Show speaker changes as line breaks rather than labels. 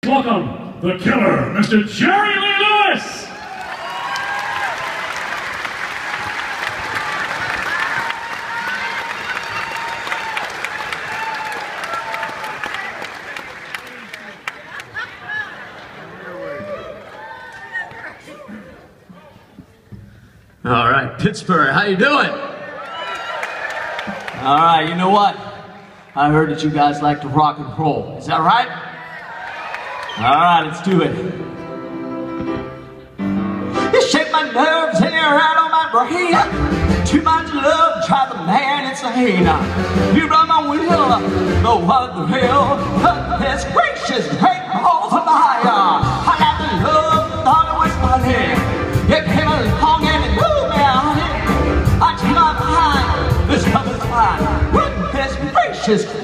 Welcome, the killer, Mr. Jerry Lee Lewis!
All right, Pittsburgh, how you doing? All right, you know what? I heard that you guys like to rock and roll. Is that right? All right, let's do it. You shake my nerves and you're out on my brain. Too much love, drive the man insane. You run my wheel, no other hill. Goodness gracious, great balls of fire. I like the love, thought it was funny. You came along and it moved me on it. I changed my mind, this love is fine. Goodness gracious.